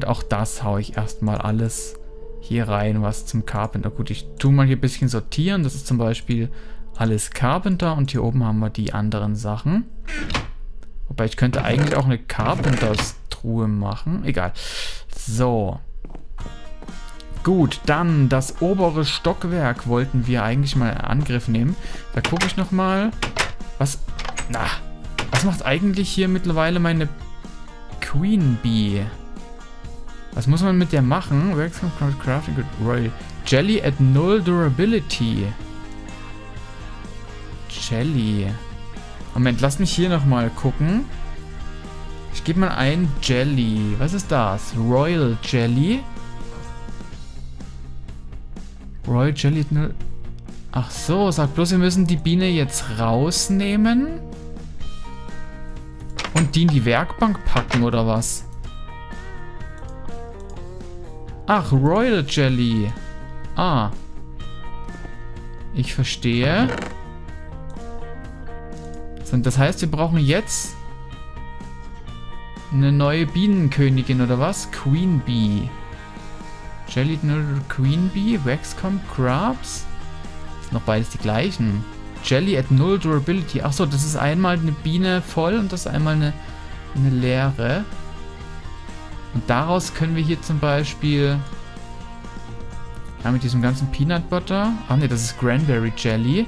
Und auch das haue ich erstmal alles hier rein, was zum Carpenter. Gut, ich tue mal hier ein bisschen sortieren. Das ist zum Beispiel alles Carpenter und hier oben haben wir die anderen Sachen. Wobei ich könnte eigentlich auch eine Carpenters-Truhe machen. Egal. So. Gut, dann das obere Stockwerk wollten wir eigentlich mal in Angriff nehmen. Da gucke ich nochmal. Was macht eigentlich hier mittlerweile meine Queen Bee? Was muss man mit der machen? Crafting Royal Jelly at null Durability. Jelly. Moment, lass mich hier nochmal gucken. Ich gebe mal ein Jelly. Was ist das? Royal Jelly. Royal Jelly at null. Ach so, sag bloß, wir müssen die Biene jetzt rausnehmen. Und die in die Werkbank packen, oder was? Ach, Royal Jelly. Ah. Ich verstehe. Das heißt, wir brauchen jetzt eine neue Bienenkönigin, oder was? Queen Bee. Jelly Queen Bee, Waxcomb, Crabs. Das sind noch beides die gleichen. Jelly at null Durability. Achso, das ist einmal eine Biene voll und das ist einmal eine leere. Und daraus können wir hier zum Beispiel... Ja, mit diesem ganzen Peanut Butter. Ach ne, das ist Cranberry Jelly.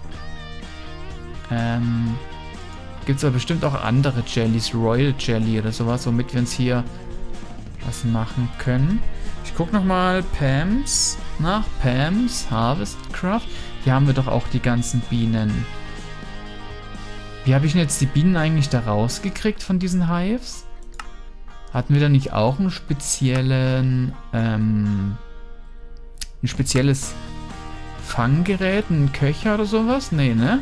Gibt es aber bestimmt auch andere Jellies. Royal Jelly oder sowas, womit wir uns hier was machen können. Ich gucke nochmal Pam's nach. Pam's Harvest Craft. Hier haben wir doch auch die ganzen Bienen. Wie habe ich denn jetzt die Bienen eigentlich da rausgekriegt von diesen Hives? Hatten wir da nicht auch einen speziellen, ein spezielles Fanggerät, einen Köcher oder sowas? Nee, ne?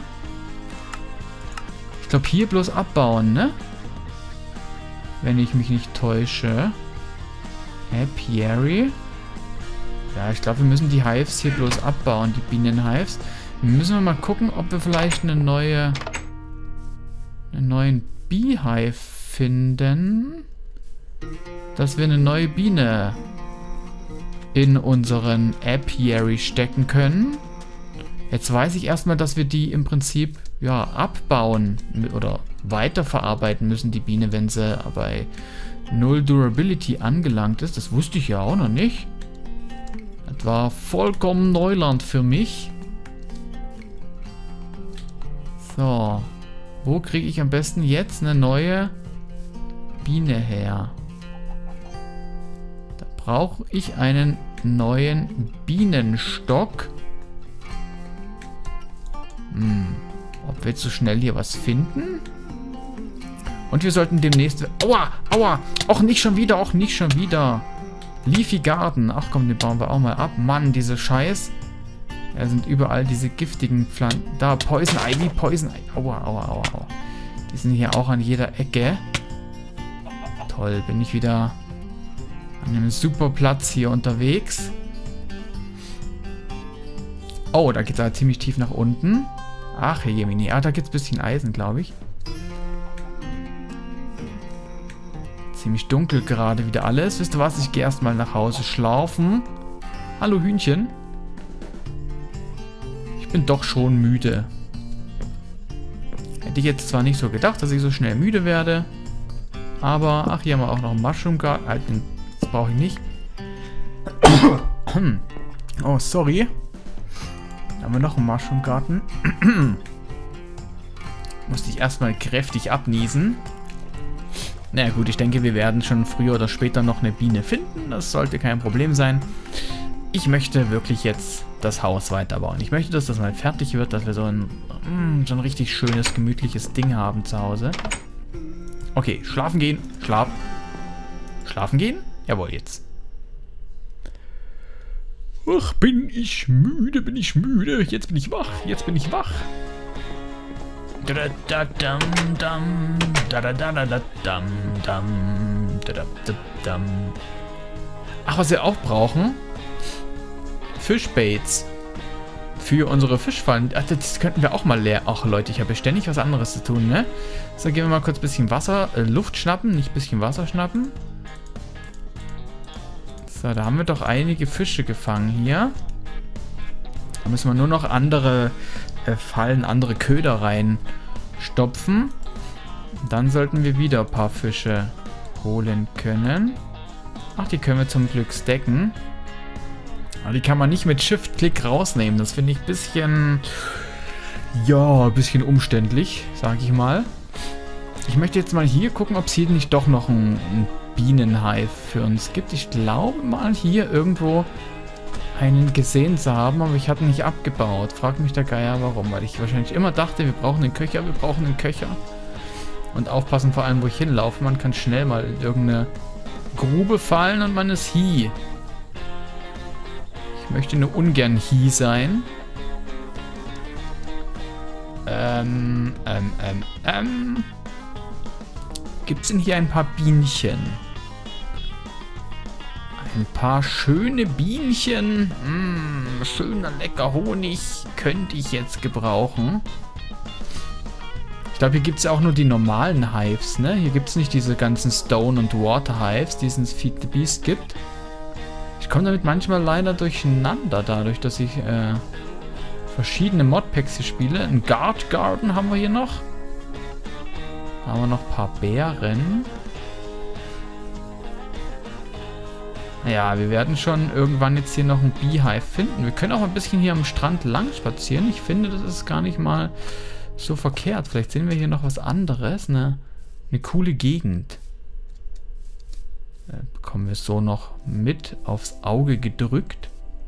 Ich glaube, hier bloß abbauen, ne? Wenn ich mich nicht täusche. Apiary. Ja, ich glaube, wir müssen die Hives hier bloß abbauen, die Bienenhives. Müssen wir mal gucken, ob wir vielleicht einen neuen Beehive finden. Dass wir eine neue Biene in unseren Apiary stecken können. Jetzt weiß ich erstmal, dass wir die im Prinzip ja abbauen oder weiterverarbeiten müssen, die Biene, wenn sie bei null Durability angelangt ist. Das wusste ich ja auch noch nicht. Das war vollkommen Neuland für mich. So. Wo kriege ich am besten jetzt eine neue Biene her? Da brauche ich einen neuen Bienenstock. Ob wir jetzt so schnell hier was finden? Und wir sollten demnächst... Aua, aua! Och, nicht schon wieder, och, nicht schon wieder. Leafy Garden. Ach komm, den bauen wir auch mal ab. Mann, diese Scheiß. Ja, sind überall diese giftigen Pflanzen. Da, Poison Ivy, Poison Ivy. Aua, aua, aua, aua. Die sind hier auch an jeder Ecke. Toll, bin ich wieder an einem super Platz hier unterwegs. Oh, da geht es halt ziemlich tief nach unten. Ach, Herr Jemini. Ah, da gibt es ein bisschen Eisen, glaube ich. Ziemlich dunkel gerade wieder alles. Wisst ihr was? Ich gehe erstmal nach Hause schlafen. Hallo Hühnchen. Ich bin doch schon müde. Hätte ich jetzt zwar nicht so gedacht, dass ich so schnell müde werde. Aber, ach, hier haben wir auch noch einen Mushroom Garden. Das brauche ich nicht. Oh, sorry. Da haben wir noch einen Mushroom Garden. Musste ich erstmal kräftig abniesen. Na naja, gut, ich denke, wir werden schon früher oder später noch eine Biene finden. Das sollte kein Problem sein. Ich möchte wirklich jetzt das Haus weiterbauen. Ich möchte, dass das mal fertig wird, dass wir so ein richtig schönes, gemütliches Ding haben zu Hause. Okay, schlafen gehen. Schlafen gehen? Jawohl, jetzt. Ach, bin ich müde, Jetzt bin ich wach, Ach, was wir auch brauchen? Fischbaits. Für unsere Fischfallen. Ach, das könnten wir auch mal leer. Ach Leute, ich habe ständig was anderes zu tun, ne? So, gehen wir mal kurz ein bisschen Wasser, Luft schnappen, nicht ein bisschen Wasser schnappen. So, da haben wir doch einige Fische gefangen hier. Da müssen wir nur noch andere Fallen, andere Köder reinstopfen. Dann sollten wir wieder ein paar Fische holen können. Ach, die können wir zum Glück stacken. Aber die kann man nicht mit Shift-Klick rausnehmen. Das finde ich ein bisschen... Ja, ein bisschen umständlich, sage ich mal. Ich möchte jetzt mal hier gucken, ob es hier nicht doch noch ein Bienenhive für uns gibt. Ich glaube mal hier irgendwo einen gesehen zu haben, aber ich hatte nicht abgebaut. Frag mich der Geier warum, weil ich wahrscheinlich immer dachte, wir brauchen einen Köcher, wir brauchen einen Köcher. Und aufpassen vor allem, wo ich hinlaufe. Man kann schnell mal in irgendeine Grube fallen und man ist Hi. Ich möchte nur ungern Hi sein. Gibt es denn hier ein paar Bienchen? Ein paar schöne Bienchen. Schöner, lecker Honig könnte ich jetzt gebrauchen. Ich glaube, hier gibt es auch nur die normalen Hives, ne? Hier gibt es nicht diese ganzen Stone- und Water-Hives, die es in Feed the Beast gibt. Ich komme damit manchmal leider durcheinander, dadurch, dass ich verschiedene Modpacks hier spiele. Ein Guard Garden haben wir hier noch. Da haben wir noch ein paar Beeren. Ja, wir werden schon irgendwann jetzt hier noch ein Beehive finden. Wir können auch ein bisschen hier am Strand lang spazieren. Ich finde, das ist gar nicht mal so verkehrt. Vielleicht sehen wir hier noch was anderes. Eine coole Gegend. Bekommen wir so noch mit aufs Auge gedrückt.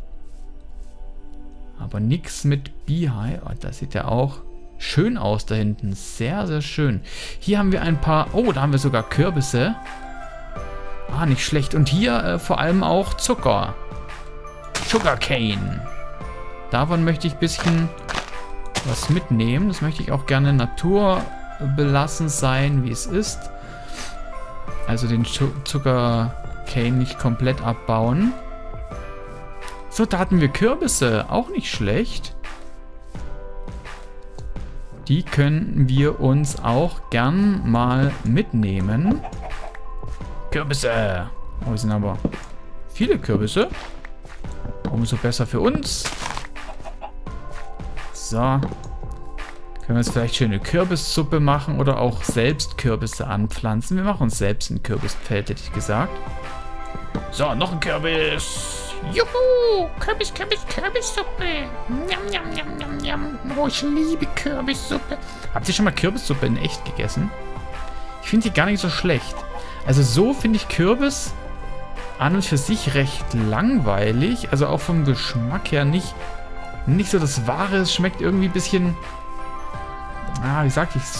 Aber nichts mit Beehive. Oh, das sieht ja auch schön aus da hinten. Sehr, sehr schön. Hier haben wir ein paar... Oh, da haben wir sogar Kürbisse. Ah, nicht schlecht. Und hier vor allem auch Zucker. Sugarcane. Davon möchte ich ein bisschen was mitnehmen. Das möchte ich auch gerne naturbelassen sein, wie es ist. Also den Sugarcane nicht komplett abbauen. So, da hatten wir Kürbisse. Auch nicht schlecht. Die können wir uns auch gern mal mitnehmen. Kürbisse. Oh, es sind aber viele Kürbisse. Umso besser für uns. So. Können wir jetzt vielleicht schöne Kürbissuppe machen oder auch selbst Kürbisse anpflanzen. Wir machen uns selbst ein Kürbisfeld, hätte ich gesagt. So, noch ein Kürbis. Juhu! Kürbissuppe. Njam, njam, njam, njam, njam. Oh, ich liebe Kürbissuppe. Habt ihr schon mal Kürbissuppe in echt gegessen? Ich finde die gar nicht so schlecht. Also so finde ich Kürbis an und für sich recht langweilig. Also auch vom Geschmack her nicht so das Wahre. Es schmeckt irgendwie ein bisschen... wie sag ich?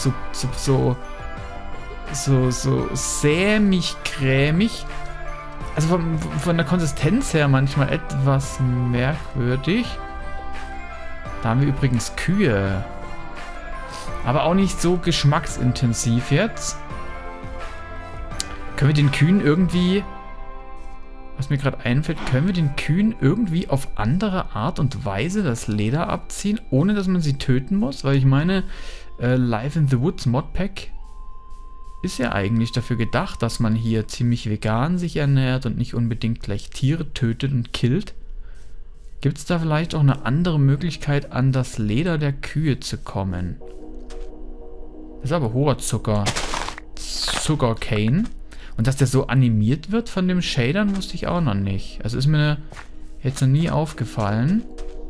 So sämig, cremig. Also von der Konsistenz her manchmal etwas merkwürdig. Da haben wir übrigens Kühe. Aber auch nicht so geschmacksintensiv jetzt. Können wir den Kühen irgendwie... Was mir gerade einfällt, können wir den Kühen irgendwie auf andere Art und Weise das Leder abziehen, ohne dass man sie töten muss? Weil ich meine, Life in the Woods Modpack ist ja eigentlich dafür gedacht, dass man hier ziemlich vegan sich ernährt und nicht unbedingt gleich Tiere tötet und killt. Gibt es da vielleicht auch eine andere Möglichkeit, an das Leder der Kühe zu kommen? Das ist aber hoher Zucker. Sugarcane. Und dass der so animiert wird von dem Shadern, wusste ich auch noch nicht. Also ist mir jetzt noch nie aufgefallen.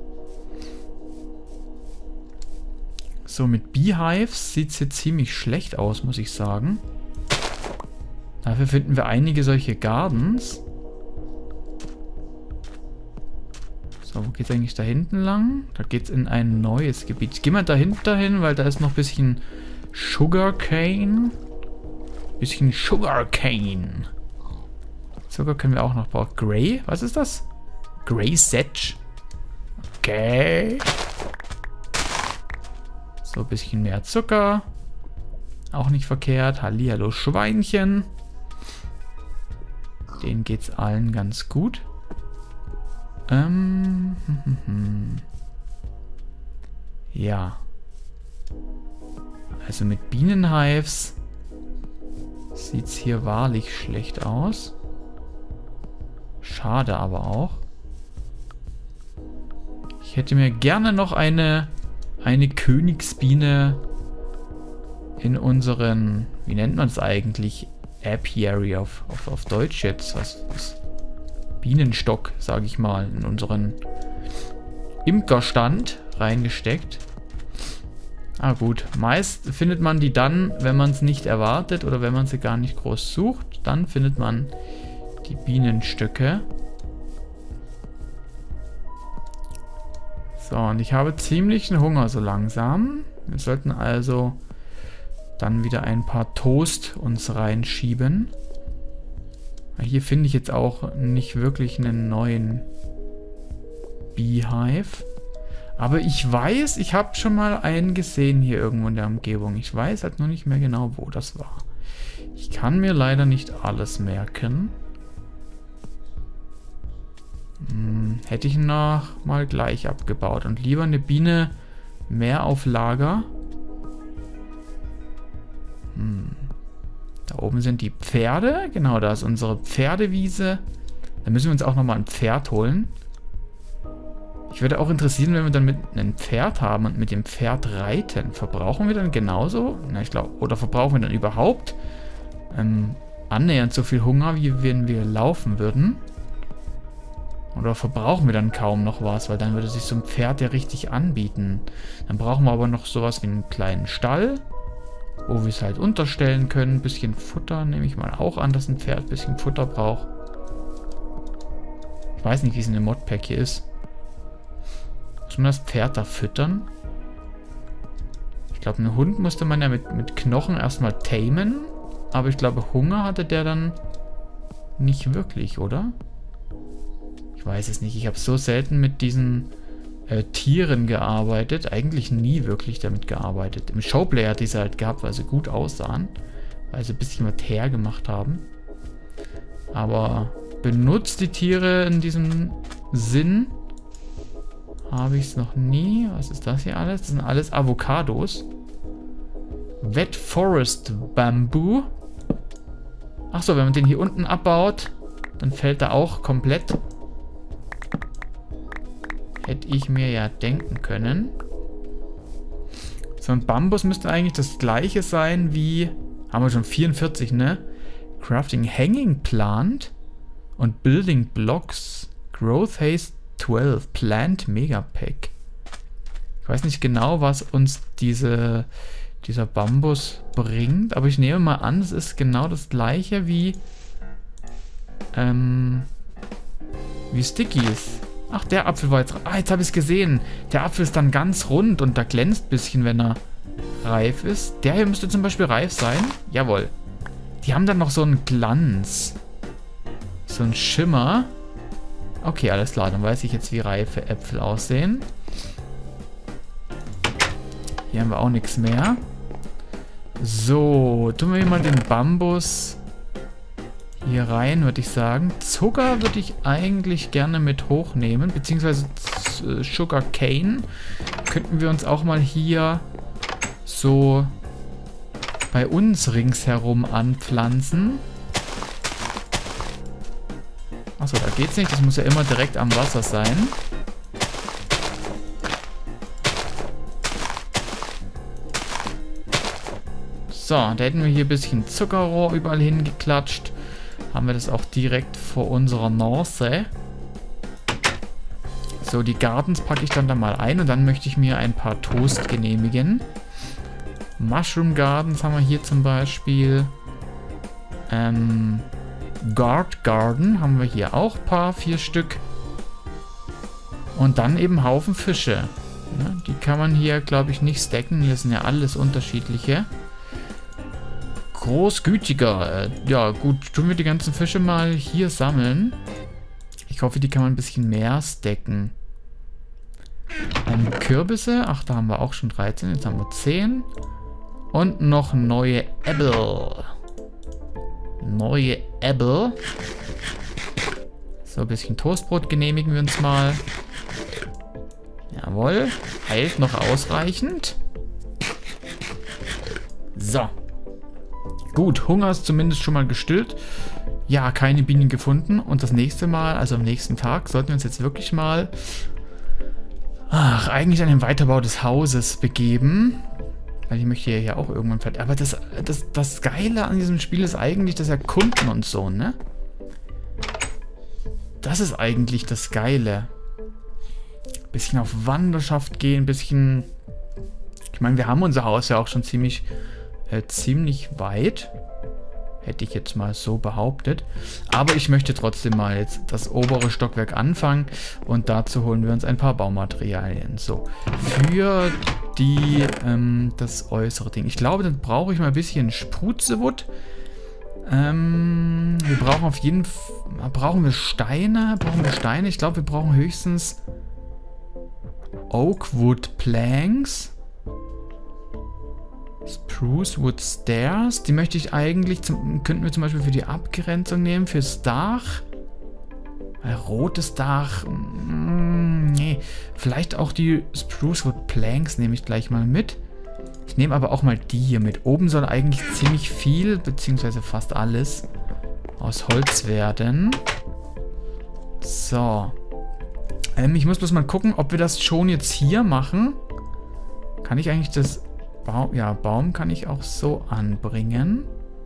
So, mit Beehives sieht es hier ziemlich schlecht aus, muss ich sagen. Dafür finden wir einige solche Gardens. So, wo geht es eigentlich da hinten lang? Da geht es in ein neues Gebiet. Ich gehe mal dahinter hin, weil da ist noch ein bisschen Sugarcane. Zucker können wir auch noch bauen. Grey? Was ist das? Grey Sedge. Okay. So, ein bisschen mehr Zucker. Auch nicht verkehrt. Hallihallo Schweinchen. Denen geht's allen ganz gut. Ja. Also mit Bienenhives sieht es hier wahrlich schlecht aus. Schade aber auch. Ich hätte mir gerne noch eine Königsbiene in unseren, wie nennt man es eigentlich? Apiary auf Deutsch jetzt. Was? Bienenstock, sage ich mal, in unseren Imkerstand reingesteckt. Ah gut, meist findet man die dann, wenn man es nicht erwartet oder wenn man sie gar nicht groß sucht. Dann findet man die Bienenstöcke. So, und ich habe ziemlichen Hunger so langsam. Wir sollten also dann wieder ein paar Toast uns reinschieben. Hier finde ich jetzt auch nicht wirklich einen neuen Beehive. Aber ich weiß, ich habe schon mal einen gesehen hier irgendwo in der Umgebung. Ich weiß halt nur nicht mehr genau, wo das war. Ich kann mir leider nicht alles merken. Hätte ich noch mal gleich abgebaut. Und lieber eine Biene mehr auf Lager. Da oben sind die Pferde. Genau, da ist unsere Pferdewiese. Da müssen wir uns auch nochmal ein Pferd holen. Ich würde auch interessieren, wenn wir dann mit einem Pferd haben und mit dem Pferd reiten. Verbrauchen wir dann genauso? Na, ich glaube, oder verbrauchen wir dann überhaupt annähernd so viel Hunger, wie wenn wir laufen würden? Oder verbrauchen wir dann kaum noch was? Weil dann würde sich so ein Pferd ja richtig anbieten. Dann brauchen wir aber noch sowas wie einen kleinen Stall, wo wir es halt unterstellen können. Ein bisschen Futter nehme ich mal auch an, dass ein Pferd ein bisschen Futter braucht. Ich weiß nicht, wie es in dem Modpack hier ist. Muss man das Pferd da füttern? Ich glaube, einen Hund musste man ja mit Knochen erstmal tamen. Aber ich glaube, Hunger hatte der dann nicht wirklich, oder? Ich weiß es nicht. Ich habe so selten mit diesen Tieren gearbeitet. Eigentlich nie wirklich damit gearbeitet. Im Showplay hat diese halt gehabt, weil sie gut aussahen. Weil sie ein bisschen was hergemacht haben. Aber benutzt die Tiere in diesem Sinn habe ich es noch nie. Was ist das hier alles? Das sind alles Avocados. Wet Forest Bamboo. Achso, wenn man den hier unten abbaut, dann fällt er auch komplett. Hätte ich mir ja denken können. So ein Bambus müsste eigentlich das gleiche sein wie... Haben wir schon 44, ne? Crafting Hanging Plant und Building Blocks. Growth Haste 12. Plant Megapack. Ich weiß nicht genau, was uns dieser Bambus bringt, aber ich nehme mal an, es ist genau das gleiche wie Stickies. Ach, der Apfel war jetzt... Ah, jetzt habe ich es gesehen. Der Apfel ist dann ganz rund und da glänzt ein bisschen, wenn er reif ist. Der hier müsste zum Beispiel reif sein. Jawohl. Die haben dann noch so einen Glanz. So einen Schimmer. Okay, alles klar. Dann weiß ich jetzt, wie reife Äpfel aussehen. Hier haben wir auch nichts mehr. So, tun wir mal den Bambus hier rein, würde ich sagen. Zucker würde ich eigentlich gerne mit hochnehmen, beziehungsweise Sugar Cane. Könnten wir uns auch mal hier so bei uns ringsherum anpflanzen. Achso, da geht's nicht. Das muss ja immer direkt am Wasser sein. So, da hätten wir hier ein bisschen Zuckerrohr überall hingeklatscht. Haben wir das auch direkt vor unserer Nase. So, die Gardens packe ich dann da mal ein und dann möchte ich mir ein paar Toast genehmigen. Mushroom Gardens haben wir hier zum Beispiel. Guard Garden haben wir hier auch ein paar, 4 Stück. Und dann eben Haufen Fische. Ja, die kann man hier, glaube ich, nicht stacken. Hier sind ja alles unterschiedliche. Großgütiger. Ja, gut, tun wir die ganzen Fische mal hier sammeln. Ich hoffe, die kann man ein bisschen mehr stacken. Kürbisse. Ach, da haben wir auch schon 13. Jetzt haben wir 10. Und noch neue Äpfel. Neue Äpfel. So, ein bisschen Toastbrot genehmigen wir uns mal. Jawohl. Heilt noch ausreichend. So. Gut, Hunger ist zumindest schon mal gestillt. Ja, keine Bienen gefunden. Und das nächste Mal, also am nächsten Tag, sollten wir uns jetzt wirklich mal eigentlich an den Weiterbau des Hauses begeben. Weil ich möchte ja auch irgendwann fertig. Aber das Geile an diesem Spiel ist eigentlich das Erkunden und so, ne? Das ist eigentlich das Geile. Bisschen auf Wanderschaft gehen, bisschen... Ich meine, wir haben unser Haus ja auch schon ziemlich weit. Hätte ich jetzt mal so behauptet. Aber ich möchte trotzdem mal jetzt das obere Stockwerk anfangen. Und dazu holen wir uns ein paar Baumaterialien. So, für das äußere Ding. Ich glaube, dann brauche ich mal ein bisschen Sprucewood. Wir brauchen auf jeden Fall... Brauchen wir Steine? Ich glaube, wir brauchen höchstens Oakwood Planks. Sprucewood Stairs. Die möchte ich eigentlich, könnten wir zum Beispiel für die Abgrenzung nehmen, fürs Dach. Rotes Dach. Nee. Vielleicht auch die Sprucewood Planks nehme ich gleich mal mit. Ich nehme aber auch mal die hier mit. Oben soll eigentlich ziemlich viel, beziehungsweise fast alles, aus Holz werden. So. Ich muss bloß mal gucken, ob wir das schon jetzt hier machen. Kann ich eigentlich das... Baum kann ich auch so anbringen.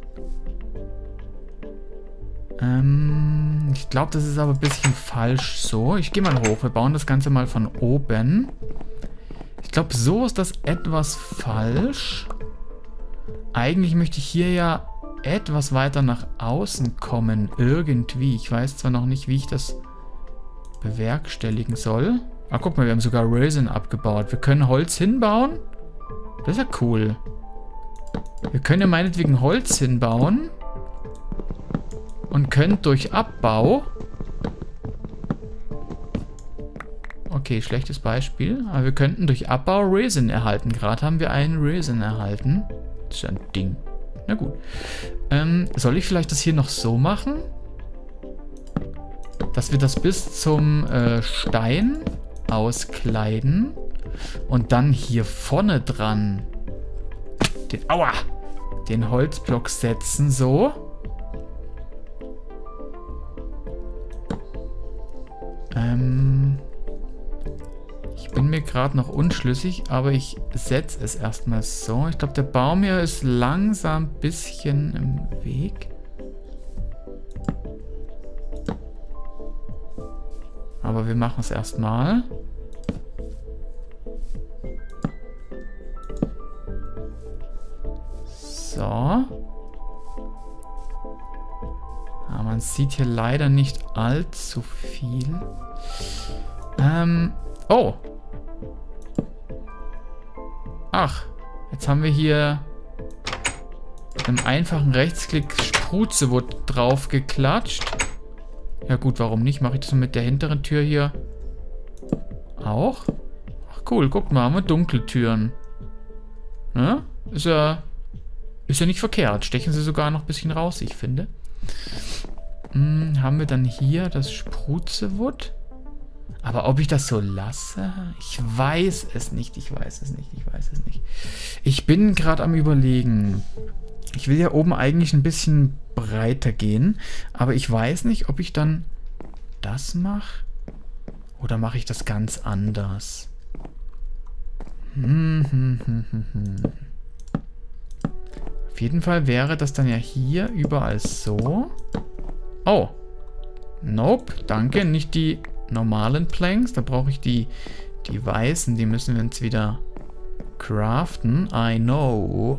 Ich glaube, das ist aber ein bisschen falsch so. Ich gehe mal hoch. Wir bauen das Ganze mal von oben. Ich glaube, so ist das etwas falsch. Eigentlich möchte ich hier ja etwas weiter nach außen kommen. Irgendwie. Ich weiß zwar noch nicht, wie ich das bewerkstelligen soll. Ah, guck mal, wir haben sogar Resin abgebaut. Wir können Holz hinbauen. Das ist ja cool. Wir können ja meinetwegen Holz hinbauen. Und können durch Abbau... Okay, schlechtes Beispiel. Aber wir könnten durch Abbau Resin erhalten. Gerade haben wir einen Resin erhalten. Das ist ja ein Ding. Na gut. Soll ich vielleicht das hier noch so machen? Dass wir das bis zum Stein auskleiden. Und dann hier vorne dran den Holzblock setzen, so. Ich bin mir gerade noch unschlüssig, aber ich setze es erstmal so. Ich glaube, der Baum hier ist langsam ein bisschen im Weg. Aber wir machen es erstmal. So. Aber man sieht hier leider nicht allzu viel. Oh. Ach. Jetzt haben wir hier mit einem einfachen Rechtsklick Sprucewood drauf geklatscht. Ja gut, warum nicht? Mache ich das mit der hinteren Tür hier auch? Ach cool, guck mal, haben wir Dunkeltüren. Ne? Ist ja nicht verkehrt. Stechen sie sogar noch ein bisschen raus, ich finde. Haben wir dann hier das Sprucewood? Aber ob ich das so lasse? Ich weiß es nicht. Ich bin gerade am Überlegen. Ich will ja oben eigentlich ein bisschen breiter gehen. Aber ich weiß nicht, ob ich dann das mache. Oder mache ich das ganz anders? Auf jeden Fall wäre das dann ja hier überall so. Oh. Nope, danke. Nicht die normalen Planks. Da brauche ich die weißen. Die müssen wir jetzt wieder craften. I know.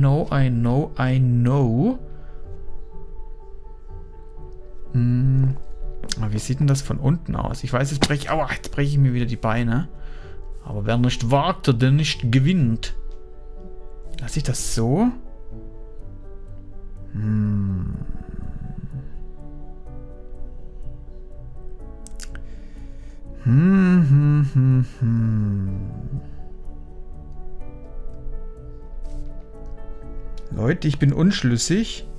Aber wie sieht denn das von unten aus? Ich weiß, jetzt breche ich mir wieder die Beine. Aber wer nicht wagt, der nicht gewinnt. Lasse ich das so? Leute, ich bin unschlüssig.